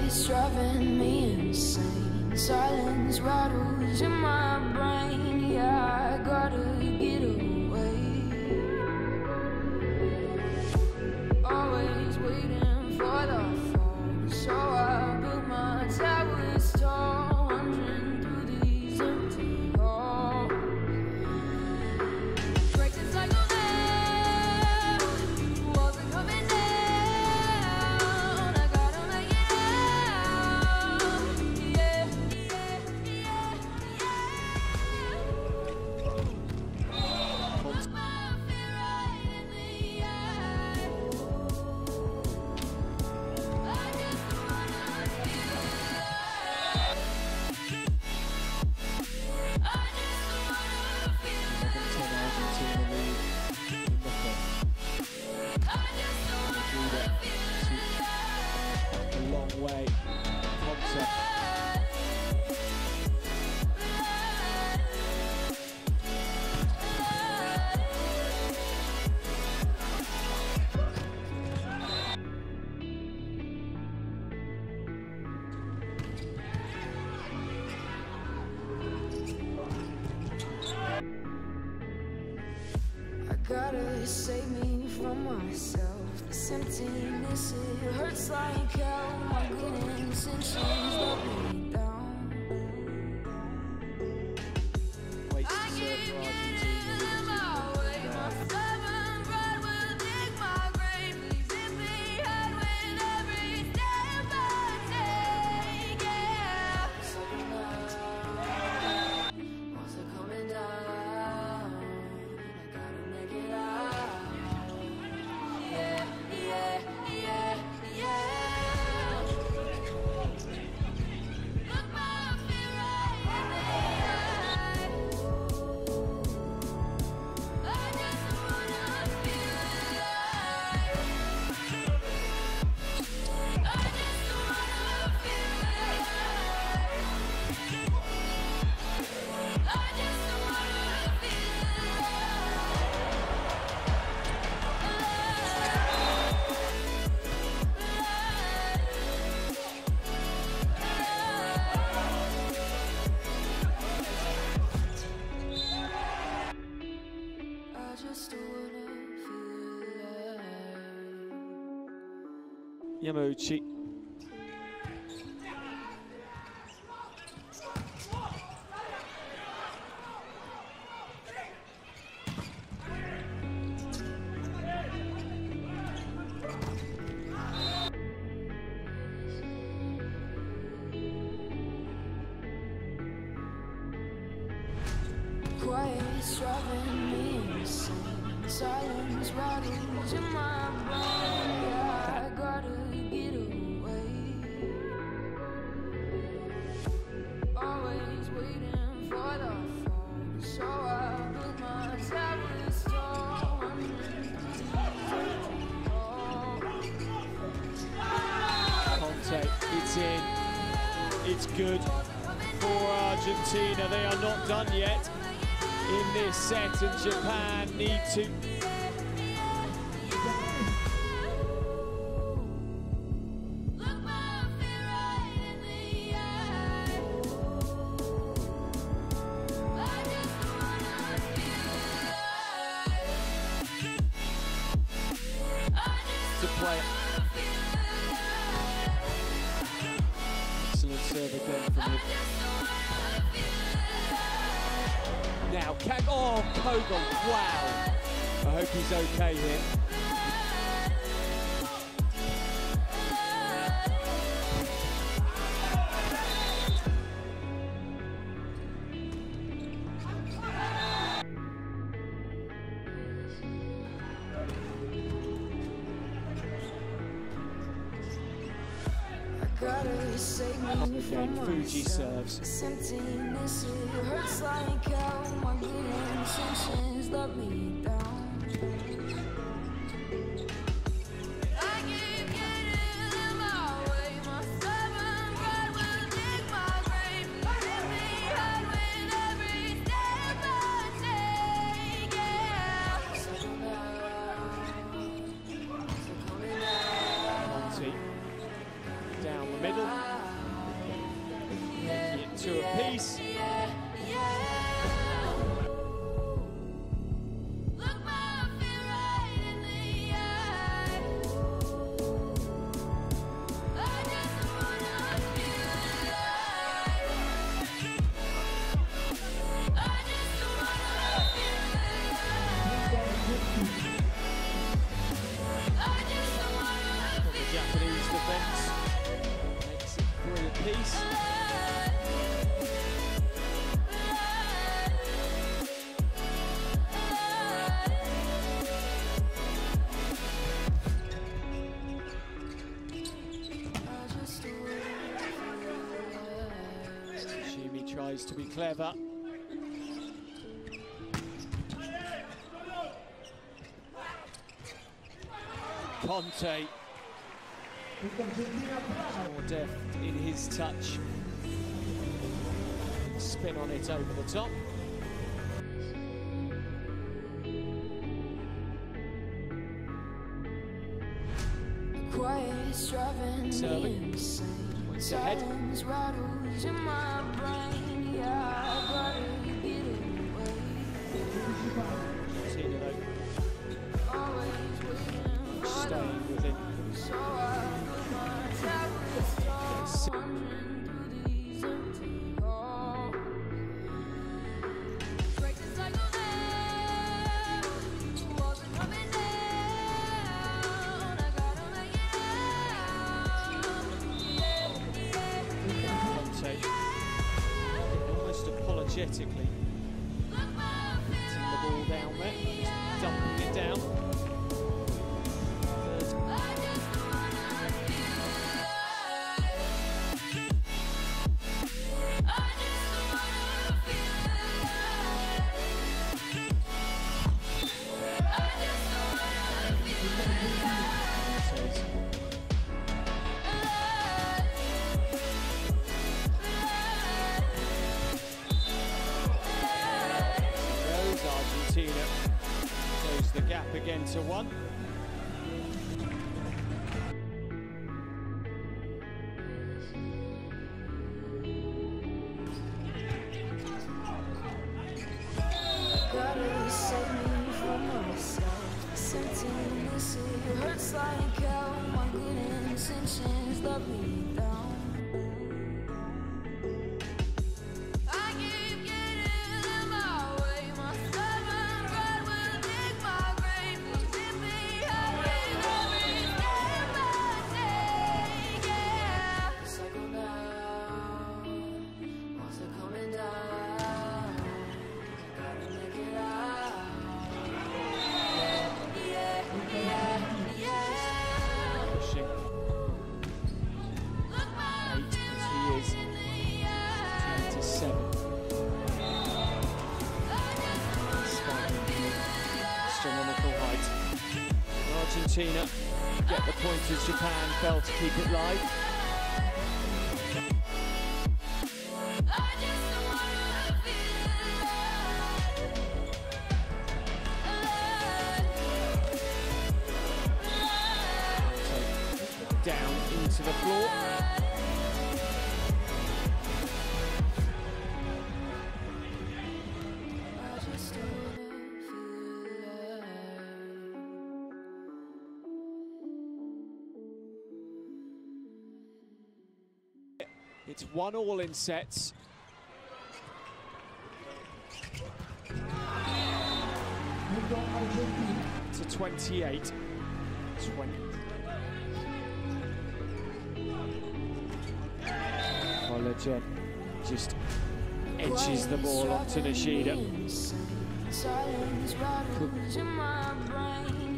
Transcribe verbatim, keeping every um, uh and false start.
Quiet's driving me insane. Silence rattles in my brain. Yeah, I gotta get away. Always waiting for the phone, so I built my towers tall, wandering through these empty halls. Break the cycle now, walls are coming down. I gotta make it out. Yeah, yeah, yeah, yeah. Look my fear right in the eye. I just wanna feel alive. I just wanna feel Argentina lead in the first. I just wanna feel alive. A long way. Conte. I gotta save me from myself. This emptiness, it hurts like hell. My good intentions let me down. Wait to I serve keep for getting Argentina. in my way. My stubborn pride will dig my grave. Please hit me hard with every step I take. Yeah. Walls are coming down. I gotta make it out. Yeah, yeah, yeah, yeah. Look my fear right in the eye. I just wanna feel alive. I just wanna feel alive. I just wanna feel I just wanna feel alive. Yamauchi. Quiet's driving me insane. Silence rattles in my brain. Yeah, I gotta get away. Always waiting for the phone, so I built my towers tall. Conte, it's in. It's good for Argentina. They are not done yet in this set, and Japan need to. Look my fear right in the eye. I just wanna feel alive. I just To play. wanna feel alive. Excellent serve again from I him. just wanna feel alive. Now, can oh, Kogel, wow. I hope he's okay here. Gotta save me from Again, Fuji myself. serves. This emptiness, it hurts like hell. My good intentions let me down. I keep getting in my way. My stubborn pride will dig my grave. Hit me hard with every step I take. Yeah. So now, so coming out. Conte down the middle. two apiece. Japanese defence makes it three apiece. Shimi tries to be clever. Conte. More depth in his touch. Spin on it over the top. Serving. Points ahead. Argentina though, staying within. Almost apologetically getting the ball down there, just dumping it down. Argentina close the gap again to one. Gotta save me from myself. Emptiness, it hurts like hell. My good intentions let me down. Astronomical height. Argentina get the point as Japan fell to keep it live. Down into the floor. It's one all in sets. To twenty-eight. twenty. Volleyball just edges the ball onto Nishida. Could